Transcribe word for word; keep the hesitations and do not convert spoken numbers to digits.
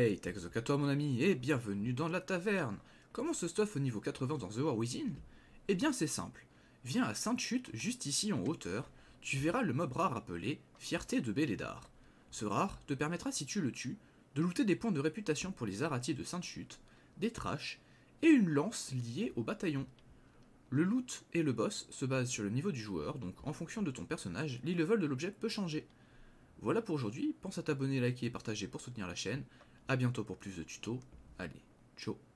Hey, Texoc à toi mon ami, et bienvenue dans la taverne. Comment se stuff au niveau quatre-vingts dans The War Within? Eh bien c'est simple. Viens à Sainte-Chute, juste ici en hauteur, tu verras le mob rare appelé Fierté de Bélédard. Ce rare te permettra, si tu le tues, de looter des points de réputation pour les Arati de Sainte-Chute, des trashs, et une lance liée au bataillon. Le loot et le boss se basent sur le niveau du joueur, donc en fonction de ton personnage, l'e-level de l'objet peut changer. Voilà pour aujourd'hui, pense à t'abonner, liker et partager pour soutenir la chaine. A bientôt pour plus de tutos. Allez, ciao.